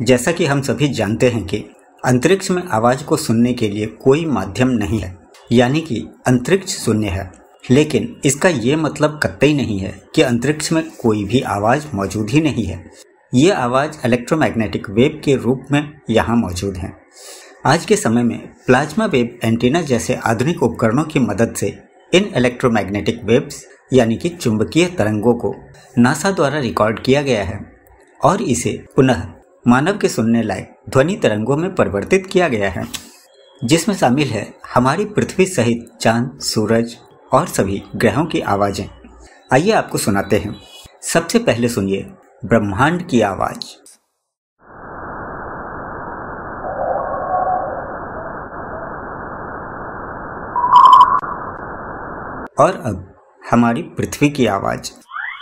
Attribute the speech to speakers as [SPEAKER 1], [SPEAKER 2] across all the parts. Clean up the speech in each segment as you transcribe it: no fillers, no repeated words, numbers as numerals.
[SPEAKER 1] जैसा कि हम सभी जानते हैं कि अंतरिक्ष में आवाज को सुनने के लिए कोई माध्यम नहीं है, यानी कि अंतरिक्ष शून्य है। लेकिन इसका ये मतलब कतई नहीं है कि अंतरिक्ष में कोई भी आवाज मौजूद ही नहीं है। ये आवाज इलेक्ट्रोमैग्नेटिक वेव के रूप में यहाँ मौजूद है। आज के समय में प्लाज्मा वेव एंटीना जैसे आधुनिक उपकरणों की मदद से इन इलेक्ट्रोमैग्नेटिक वेव्स यानी कि चुंबकीय तरंगों को नासा द्वारा रिकॉर्ड किया गया है और इसे पुनः मानव के सुनने लायक ध्वनि तरंगों में परिवर्तित किया गया है, जिसमें शामिल है हमारी पृथ्वी सहित चांद, सूरज और सभी ग्रहों की आवाजें। आइए आपको सुनाते हैं। सबसे पहले सुनिए ब्रह्मांड की आवाज। और अब हमारी पृथ्वी की आवाज।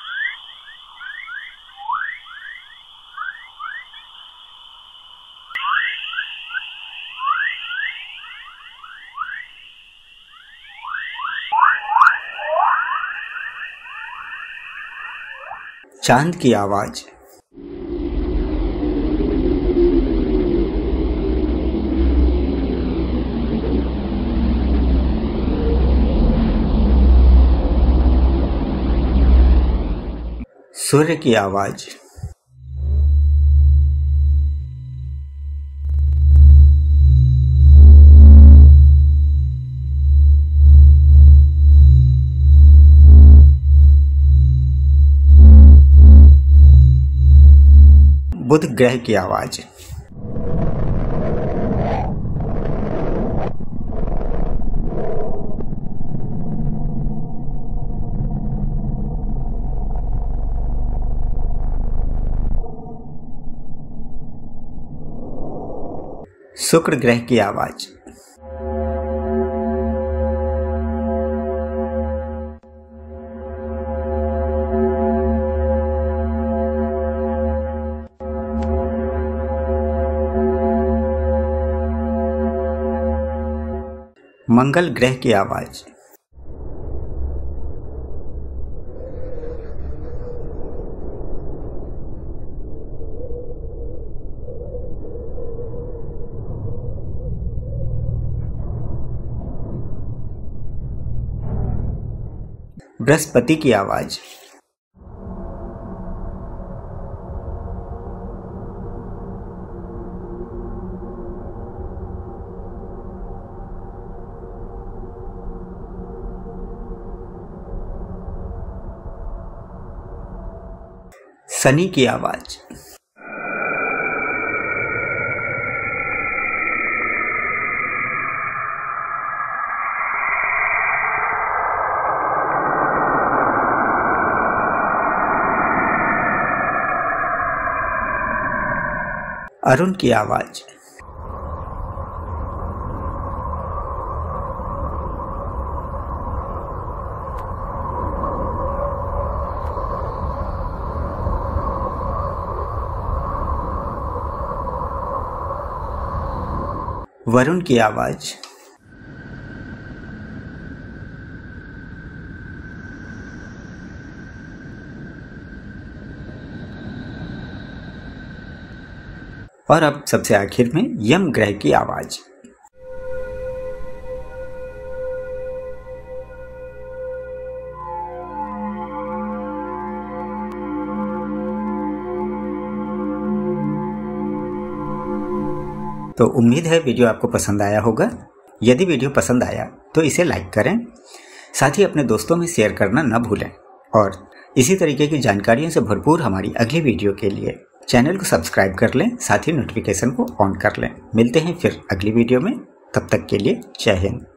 [SPEAKER 1] चांद की आवाज। सूर्य की आवाज। बुध ग्रह की आवाज। शुक्र ग्रह की आवाज। मंगल ग्रह की आवाज। बृहस्पति की आवाज। शनि की आवाज। अरुण की आवाज। वरुण की आवाज। और अब सबसे आखिर में यम ग्रह की आवाज। तो उम्मीद है वीडियो आपको पसंद आया होगा। यदि वीडियो पसंद आया तो इसे लाइक करें, साथ ही अपने दोस्तों में शेयर करना न भूलें और इसी तरीके की जानकारियों से भरपूर हमारी अगली वीडियो के लिए चैनल को सब्सक्राइब कर लें, साथ ही नोटिफिकेशन को ऑन कर लें। मिलते हैं फिर अगली वीडियो में, तब तक के लिए जय हिंद।